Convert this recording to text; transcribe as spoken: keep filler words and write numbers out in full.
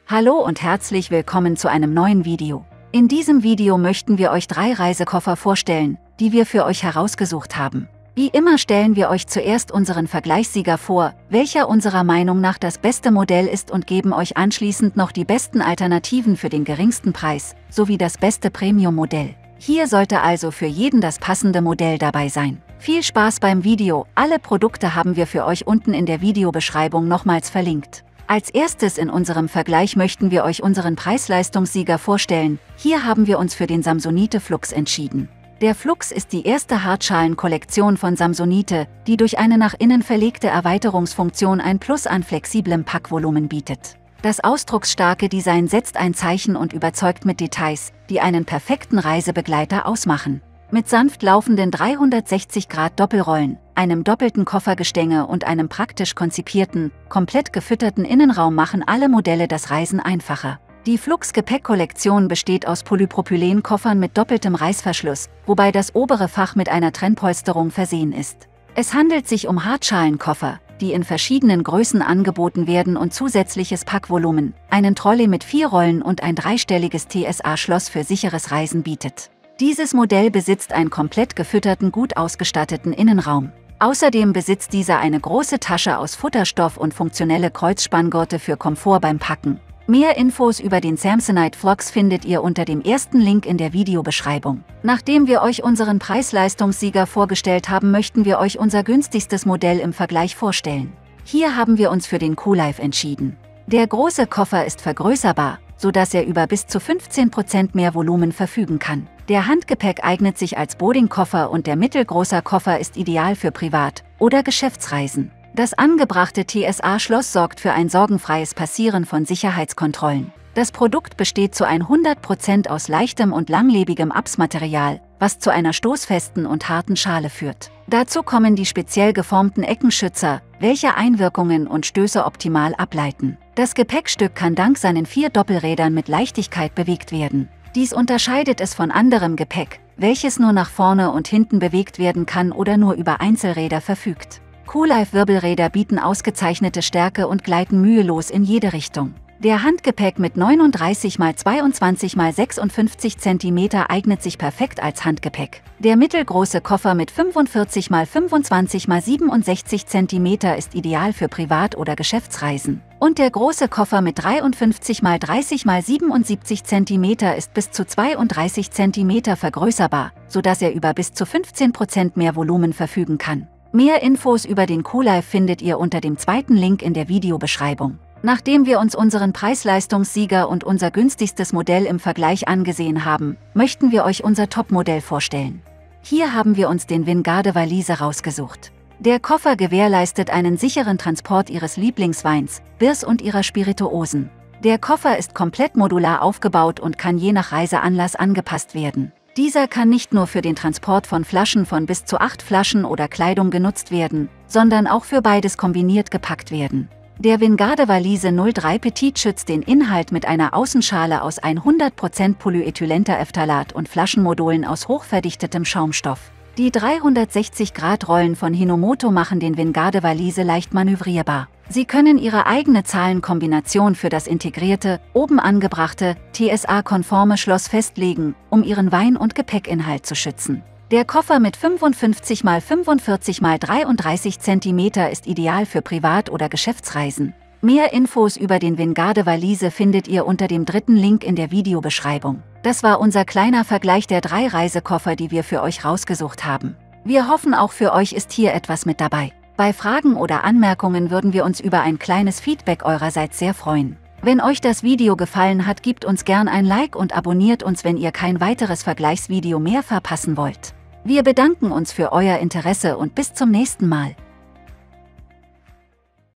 Hallo und herzlich willkommen zu einem neuen Video. In diesem Video möchten wir euch drei Reisekoffer vorstellen, die wir für euch herausgesucht haben. Wie immer stellen wir euch zuerst unseren Vergleichssieger vor, welcher unserer Meinung nach das beste Modell ist, und geben euch anschließend noch die besten Alternativen für den geringsten Preis, sowie das beste Premium-Modell. Hier sollte also für jeden das passende Modell dabei sein. Viel Spaß beim Video, alle Produkte haben wir für euch unten in der Videobeschreibung nochmals verlinkt. Als erstes in unserem Vergleich möchten wir euch unseren Preis-Leistungssieger vorstellen. Hier haben wir uns für den Samsonite Flux entschieden. Der Flux ist die erste Hartschalen-Kollektion von Samsonite, die durch eine nach innen verlegte Erweiterungsfunktion ein Plus an flexiblem Packvolumen bietet. Das ausdrucksstarke Design setzt ein Zeichen und überzeugt mit Details, die einen perfekten Reisebegleiter ausmachen. Mit sanft laufenden dreihundertsechzig Grad Doppelrollen, einem doppelten Koffergestänge und einem praktisch konzipierten, komplett gefütterten Innenraum machen alle Modelle das Reisen einfacher. Die Flux-Gepäck-Kollektion besteht aus Polypropylen-Koffern mit doppeltem Reißverschluss, wobei das obere Fach mit einer Trennpolsterung versehen ist. Es handelt sich um Hartschalenkoffer, die in verschiedenen Größen angeboten werden und zusätzliches Packvolumen, einen Trolley mit vier Rollen und ein dreistelliges T S A-Schloss für sicheres Reisen bietet. Dieses Modell besitzt einen komplett gefütterten, gut ausgestatteten Innenraum. Außerdem besitzt dieser eine große Tasche aus Futterstoff und funktionelle Kreuzspanngurte für Komfort beim Packen. Mehr Infos über den Samsonite Flux findet ihr unter dem ersten Link in der Videobeschreibung. Nachdem wir euch unseren Preis-Leistungssieger vorgestellt haben, möchten wir euch unser günstigstes Modell im Vergleich vorstellen. Hier haben wir uns für den Coolife entschieden. Der große Koffer ist vergrößerbar, sodass er über bis zu fünfzehn Prozent mehr Volumen verfügen kann. Der Handgepäck eignet sich als Boardingkoffer und der mittelgroße Koffer ist ideal für Privat- oder Geschäftsreisen. Das angebrachte T S A-Schloss sorgt für ein sorgenfreies Passieren von Sicherheitskontrollen. Das Produkt besteht zu hundert Prozent aus leichtem und langlebigem Absmaterial, was zu einer stoßfesten und harten Schale führt. Dazu kommen die speziell geformten Eckenschützer, welche Einwirkungen und Stöße optimal ableiten. Das Gepäckstück kann dank seinen vier Doppelrädern mit Leichtigkeit bewegt werden. Dies unterscheidet es von anderem Gepäck, welches nur nach vorne und hinten bewegt werden kann oder nur über Einzelräder verfügt. Coolife-Wirbelräder bieten ausgezeichnete Stärke und gleiten mühelos in jede Richtung. Der Handgepäck mit neununddreißig mal zweiundzwanzig mal sechsundfünfzig Zentimeter eignet sich perfekt als Handgepäck. Der mittelgroße Koffer mit fünfundvierzig mal fünfundzwanzig mal siebenundsechzig Zentimeter ist ideal für Privat- oder Geschäftsreisen. Und der große Koffer mit dreiundfünfzig mal dreißig mal siebenundsiebzig Zentimeter ist bis zu zweiunddreißig Zentimeter vergrößerbar, sodass er über bis zu fünfzehn Prozent mehr Volumen verfügen kann. Mehr Infos über den Coolife findet ihr unter dem zweiten Link in der Videobeschreibung. Nachdem wir uns unseren Preis-Leistungssieger und unser günstigstes Modell im Vergleich angesehen haben, möchten wir euch unser Top-Modell vorstellen. Hier haben wir uns den Vingarde Valise rausgesucht. Der Koffer gewährleistet einen sicheren Transport ihres Lieblingsweins, Biers und ihrer Spirituosen. Der Koffer ist komplett modular aufgebaut und kann je nach Reiseanlass angepasst werden. Dieser kann nicht nur für den Transport von Flaschen von bis zu acht Flaschen oder Kleidung genutzt werden, sondern auch für beides kombiniert gepackt werden. Der Vingarde Valise null drei Petit schützt den Inhalt mit einer Außenschale aus hundert Prozent Polyethylenterephthalat und Flaschenmodulen aus hochverdichtetem Schaumstoff. Die dreihundertsechzig Grad Rollen von Hinomoto machen den Vingarde Valise leicht manövrierbar. Sie können ihre eigene Zahlenkombination für das integrierte, oben angebrachte, T S A-konforme Schloss festlegen, um ihren Wein- und Gepäckinhalt zu schützen. Der Koffer mit fünfundfünfzig mal fünfundvierzig mal dreiunddreißig Zentimeter ist ideal für Privat- oder Geschäftsreisen. Mehr Infos über den Vingarde Valise findet ihr unter dem dritten Link in der Videobeschreibung. Das war unser kleiner Vergleich der drei Reisekoffer, die wir für euch rausgesucht haben. Wir hoffen, auch für euch ist hier etwas mit dabei. Bei Fragen oder Anmerkungen würden wir uns über ein kleines Feedback eurerseits sehr freuen. Wenn euch das Video gefallen hat, gebt uns gern ein Like und abonniert uns, wenn ihr kein weiteres Vergleichsvideo mehr verpassen wollt. Wir bedanken uns für euer Interesse und bis zum nächsten Mal.